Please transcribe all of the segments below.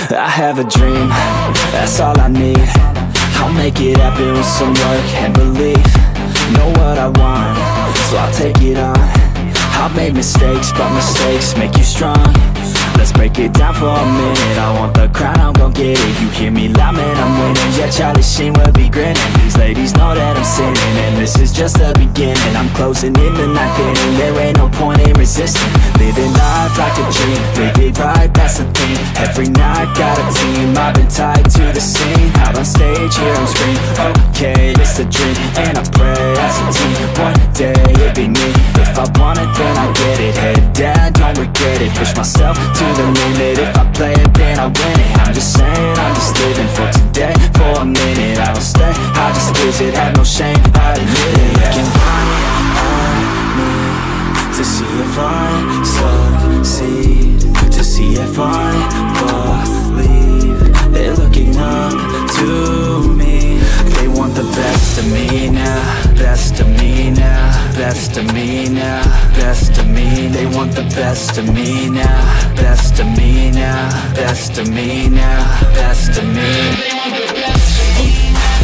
I have a dream, that's all I need. I'll make it happen with some work and belief. Know what I want, so I'll take it on. I've made mistakes, but mistakes make you strong. Let's break it down for a minute. I want the crown, I'm gon' get it. You hear me loud, man, I'm winning. Yeah, Charlie Sheen will be grinning. These ladies know that I'm sinning, and this is just the beginning. I'm closing in the ninth inning. There ain't no point in resisting. Living life like a dream, live it right, that's the thing. Every night got a team, I've been tied to the scene. Out on stage, here on screen. Okay, it's a dream, and I pray as a team. One day it'll be me. If I want it, then I get it. Head down, don't regret it. Push myself to the limit. If I play it, then I win it. I'm just saying, I'm just living for today. For a minute, I don't stay, I just visit. Have no shame, I admit it. Looking on me to see if I succeed, to see if I believe. They're looking up to me. They want the best of me now, best of me now, best of me now, best of me. They want the best of me now, best of me now, best of me now, best of me. They want the best of me.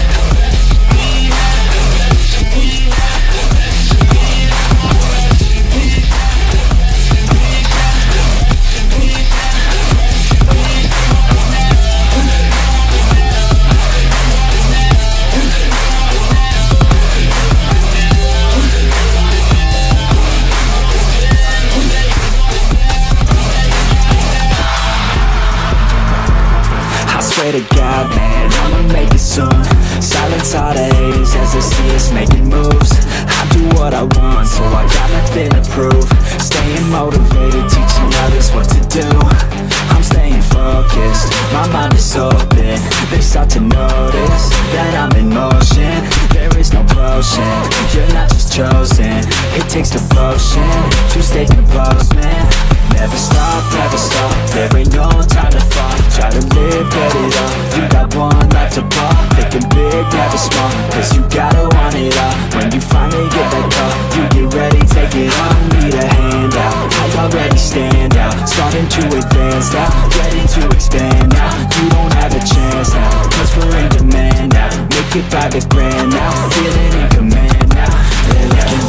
Swear to God, man, I'ma make it soon. Silence all the haters as they see us making moves. I do what I want, so I got nothing to prove. Staying motivated, teaching others what to do. I'm staying focused, my mind is open. They start to notice that I'm in motion. There is no potion, you're not just chosen. It takes devotion to stay composed, man. Never stop, there ain't no time to fall. Try to live, get it up, you got one life to ball. Thinking big, never small, cause you gotta want it all. When you finally get that call, you get ready, take it on. Need a hand out, I already stand out. Starting to advance now, ready to expand now. You don't have a chance now, cause we're in demand now. Make it by the grand now, feeling in command now. They're looking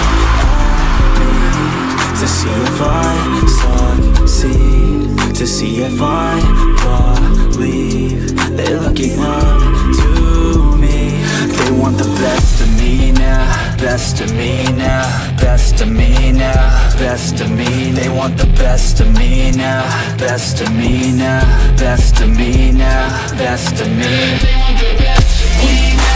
to see if I succeed, to see if I believe. They're looking up to me. They want the best of me now, best of me now, best of me now, best of me. They want the best of me now, best of me now, best of me now, best of me. They want the best of me now.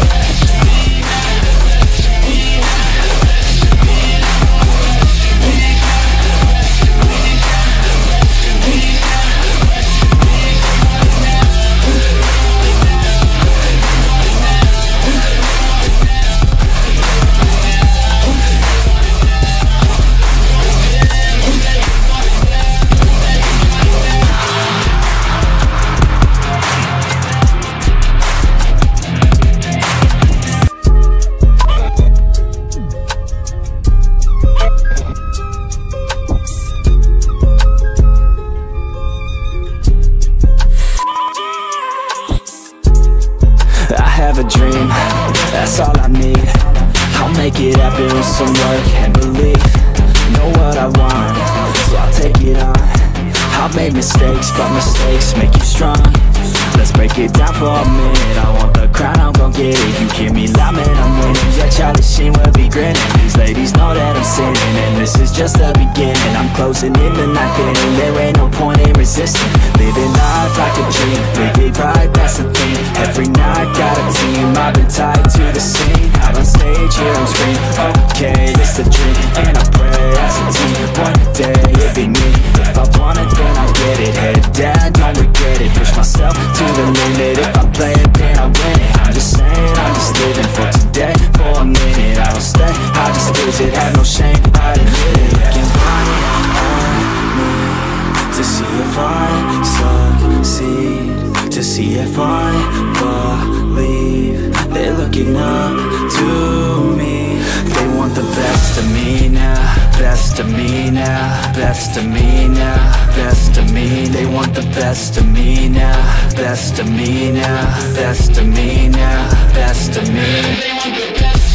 I have a dream, that's all I need. I'll make it happen with some work and belief. Know what I want, so I'll take it on. I've made mistakes, but mistakes make you strong. Let's break it down for a minute. I want the crown, I'm gon' get it. You hear me loud, man, I'm winning. Yeah, Charlie Sheen will be grinning. These ladies know that I'm sinning, and this is just the beginning. I'm closing in the ninth inning. There ain't no point in resisting. Living life like a dream, live it right, that's the thing. Every night got a team, I've been tied to the scene. Out on stage, here on screen. Okay, it's a dream, and I pray as a team. One day it'll be me. If I want it, then I get it. Head down, don't regret it. Push myself to the limit. If I play it, then I win it. I'm just saying, I'm just living for today. For a minute, I don't stay, I just visit. Have no shame, I admit it. Looking on me to see if I succeed, to see if I believe. They're looking up to me. They want the best of me now, best of me now, best of me now, best of me. They want the best of me now, best of me now, best of me now, best of me.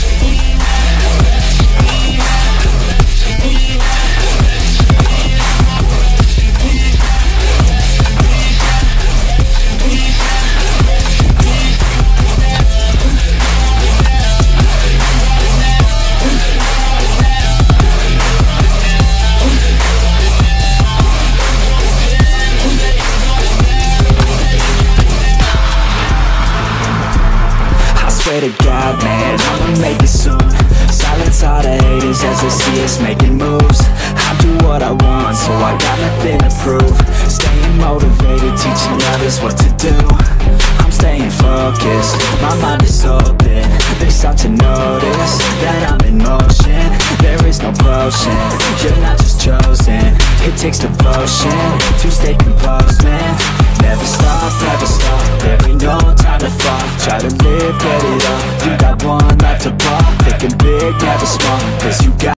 Swear to God, man, I'ma make it soon. Silence all the haters as they see us making moves. I do what I want, so I got nothing to prove. Staying motivated, teaching others what to do. I'm staying focused, my mind is open. They start to notice that I'm in motion. There is no potion, you're not just chosen. It takes devotion to stay composed, man. Never stop, there ain't no time to fall. Try to live, get it up, you got one life to ball. Thinking big, never small, cause you got